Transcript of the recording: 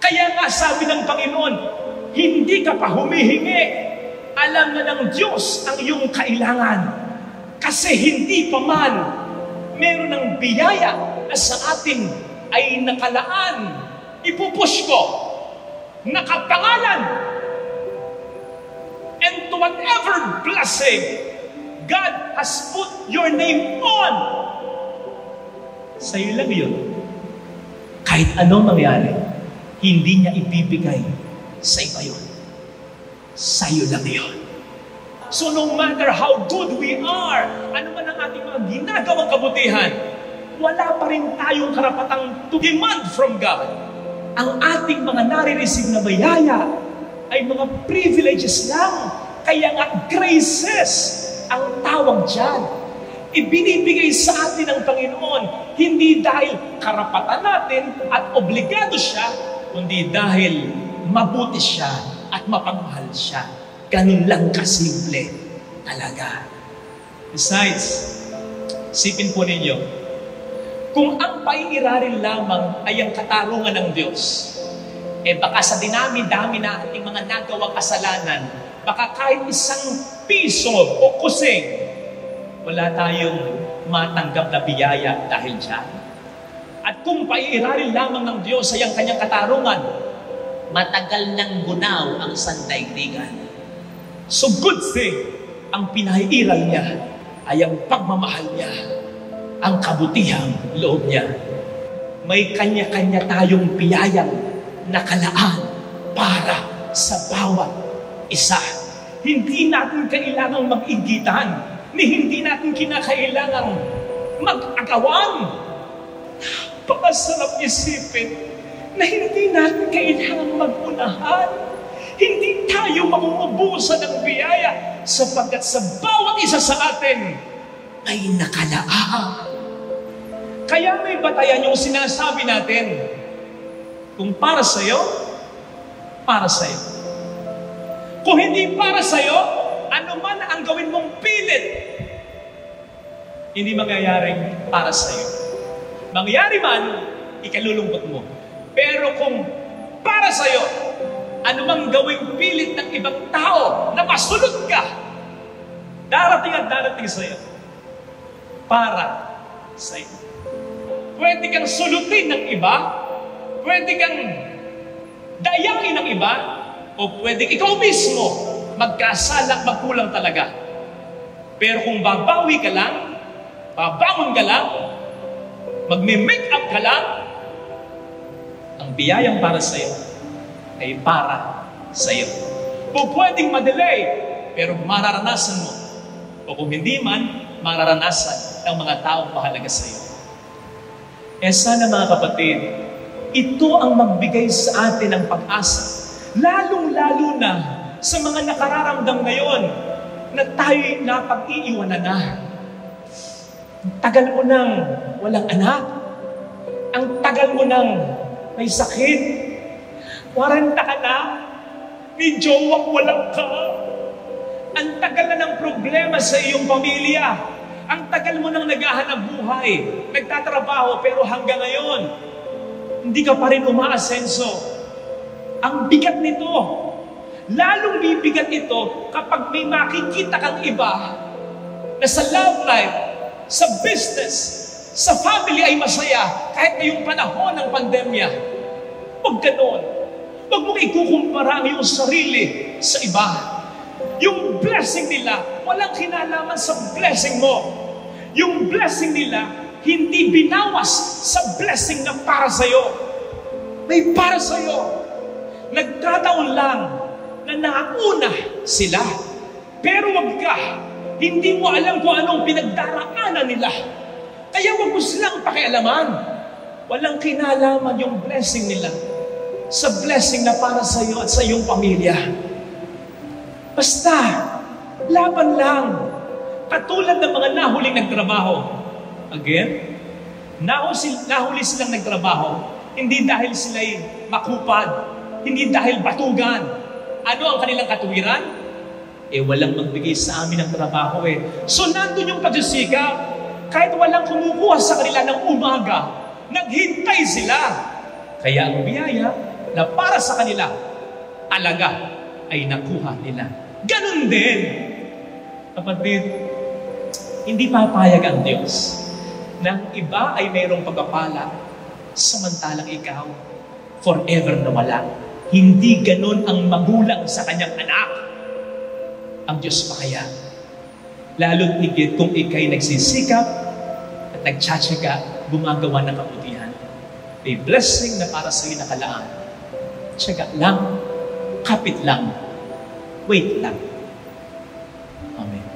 Kaya nga sabi ng Panginoon, hindi ka pa humihingi. Alam na ng Diyos ang iyong kailangan. Kasi hindi pa man meron ng biyaya na sa atin ay nakalaan. Ipupush ko, nakapangalan. And to whatever blessing God has put your name on, sa'yo lang yun. Kahit anong mangyari, hindi niya ibibigay sa iba yun. Sa'yo lang yun. So no matter how good we are, ano man ang ating mga ginagawang kabutihan, wala pa rin tayong karapatang to demand from God. Ang ating mga nare-receive na bayaya ay mga privileges lang. Kaya nga graces ang tawag dyan. Ibinibigay sa atin ng Panginoon, hindi dahil karapatan natin at obligado siya, kundi dahil mabuti siya at mapagmahal siya. Ganun lang kasimple talaga. Besides, isipin po ninyo, kung ang paiirarin lamang ay ang katarungan ng Diyos, baka sa dinami-dami na ating mga nagawang kasalanan, baka kahit isang piso o kusing, wala tayong matanggap na biyaya dahil dyan. At kung paiirarin lamang ng Diyos ay ang kanyang katarungan, matagal ng gunaw ang sandaigdigan. So good thing, ang pinaiiral niya ay ang pagmamahal niya, ang kabutihang loob niya. May kanya-kanya tayong biyayang nakalaan para sa bawat isa. Hindi natin kailangang mag-igitan, ni hindi natin kinakailangang mag-agawan. Napakasarap isipin na hindi natin kailangang mag-unahan. Hindi tayo mangungubusan ng biyaya sapagkat sa bawat isa sa atin ay nakalaan. Kaya may batayan yung sinasabi natin, kung para sa'yo, para sa'yo. Kung hindi para sa'yo, ano man ang gawin mong pilit, hindi mangyayaring para sa'yo. Mangyari man, ikalulungkot mo. Pero kung para sa'yo, ano mang gawing pilit ng ibang tao na masulot ka, darating at darating sa'yo. Para sa'yo. Pwede kang sulutin ng iba, pwede kang dayakin ng iba, o pwede ikaw mismo magkasala, magkulang talaga. Pero kung babawi ka lang, babangon ka lang, magme-make up ka lang, ang biyayang para sa'yo ay para sa'yo. O pwedeng madelay, pero mararanasan mo. O kung hindi man, mararanasan ng mga taong mahalaga sa'yo. Sana mga kapatid, ito ang magbigay sa atin ng pag-asa. Lalong-lalo na sa mga nakararamdam ngayon na tayo'y napag-iiwanan na. Ang tagal mo nang walang anak. Ang tagal mo nang may sakit. 40 ka na, may jowang walang ka. Ang tagal na ng problema sa iyong pamilya. Ang tagal mo nang naghahanap buhay, nagtatrabaho, pero hanggang ngayon, hindi ka pa rin umaasenso. Ang bigat nito. Lalong bibigat ito kapag may makikita kang iba na sa love life, sa business, sa family ay masaya kahit ngayong panahon ng pandemya. Huwag ganon. Huwag mong ikukumpara ang iyong sarili sa iba. Yung blessing nila, walang kinalaman sa blessing mo. Yung blessing nila, hindi binawas sa blessing na para sa'yo. May para sa'yo. Nagkataon lang na nauna sila. Pero wag ka, hindi mo alam kung anong pinagdaraanan nila. Kaya wag mo silang pakialaman. Walang kinalaman yung blessing nila sa blessing na para sa iyo at sa iyong pamilya. Basta, laban lang. Katulad ng mga nahuling nagtrabaho. Again, nahuli silang nagtrabaho, hindi dahil sila'y makupad, hindi dahil batugan. Ano ang kanilang katuwiran? Walang magbigay sa amin ng trabaho So nandun yung pagsisikap. Kahit walang kumukuha sa kanila ng umaga, naghintay sila. Kaya ang biyaya, na para sa kanila, alaga ay nakuha nila. Ganun din, kapatid, hindi papayag ang Diyos na ang iba ay mayroong pagpapala, samantalang ikaw, forever na wala. Hindi ganun ang magulang sa kanyang anak. Ang Diyos pa kaya, lalo't higit kung ikay nagsisikap at nagtsatsaga, gumagawa ng kabutihan. May blessing na para sa iyo nakalaan. Tsaga lang, kapit lang, wait lang. Amen.